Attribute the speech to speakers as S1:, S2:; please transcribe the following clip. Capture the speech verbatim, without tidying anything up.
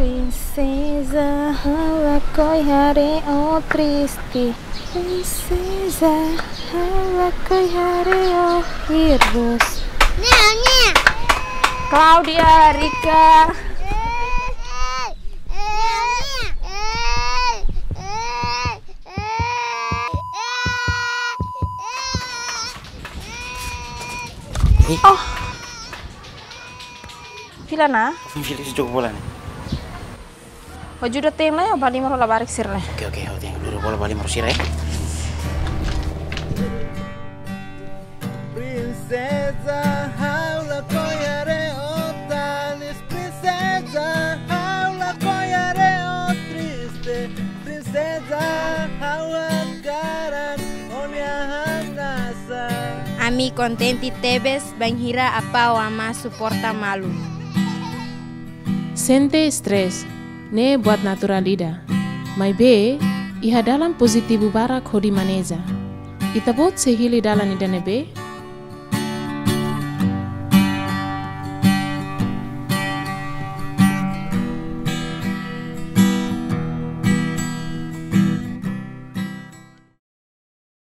S1: Princesa, ela coiare o triste. Princesa, ela coiare o hirus. Claudia, Rika.
S2: Oh,
S1: pila na?
S2: Fili sejauh bola nih.
S1: Baju udah tem lah ya, bali mau labarik sir lah.
S2: Oke oke, oke. Dulu bola bali mau sir ya.
S3: Princesa, haula coiare otalis. Princesa, haula coiare o triste. Princesa, haula garan olha nasa.
S4: Ami contenti tebes banghira apa wama suporta malu.
S5: Sente stres, ne buat naturalida. Mai be, iha dalam positibu barak hodi maneza. Ita bot sehili dalan idane be,